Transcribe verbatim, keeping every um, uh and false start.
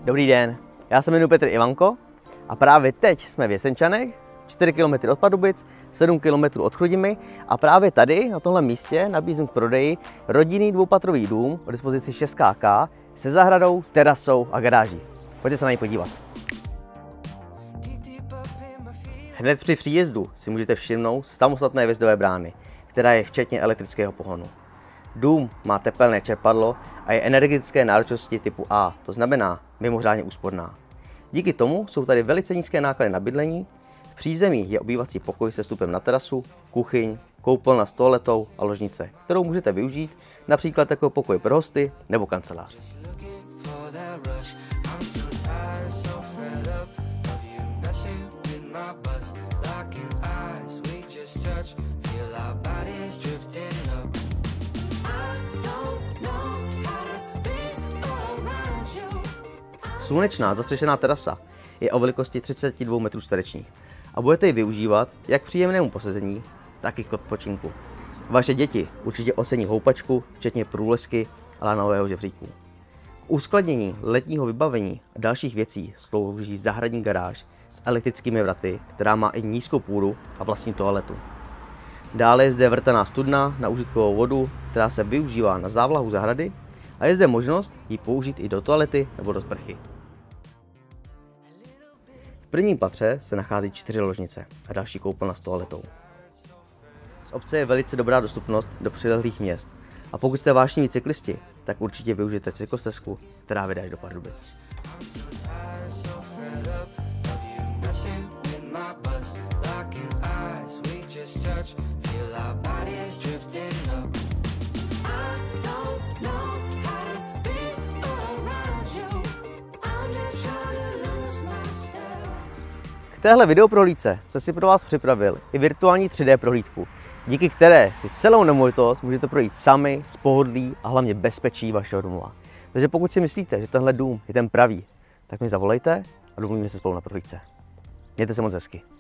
Dobrý den, já se jmenuji Petr Ivanko a právě teď jsme v Jesenčanech, čtyři kilometry od Pardubic, sedm kilometrů od Chrudimi a právě tady, na tomhle místě, nabízím k prodeji rodinný dvoupatrový dům o dispozici šest ká se zahradou, terasou a garáží. Pojďte se na něj podívat. Hned při příjezdu si můžete všimnout samostatné vjezdové brány, která je včetně elektrického pohonu. Dům má tepelné čerpadlo a je energetické náročnosti typu A, to znamená mimořádně úsporná. Díky tomu jsou tady velice nízké náklady na bydlení. V přízemí je obývací pokoj se vstupem na terasu, kuchyň, koupelna s toaletou a ložnice, kterou můžete využít například jako pokoj pro hosty nebo kancelář. Slunečná zastřešená terasa je o velikosti třicet dva metrů čtverečních a budete ji využívat jak k příjemnému posezení, tak i k odpočinku. Vaše děti určitě ocení houpačku, včetně průlesky a lanového žebříku. K uskladnění letního vybavení a dalších věcí slouží zahradní garáž s elektrickými vraty, která má i nízkou půdu a vlastní toaletu. Dále je zde vrtaná studna na užitkovou vodu, která se využívá na závlahu zahrady a je zde možnost ji použít i do toalety nebo do sprchy. V prvním patře se nachází čtyři ložnice a další koupelna s toaletou. Z obce je velice dobrá dostupnost do přilehlých měst a pokud jste vášniví cyklisti, tak určitě využijte cyklostezku, která vede až do Pardubic. K téhle videoprohlídce jsem si pro vás připravil i virtuální tři dé prohlídku, díky které si celou nemovitost můžete projít sami, z pohodlí a hlavně bezpečí vašeho domova. Takže pokud si myslíte, že tenhle dům je ten pravý, tak mi zavolejte a domluvíme se spolu na prohlídce. Mějte se moc hezky.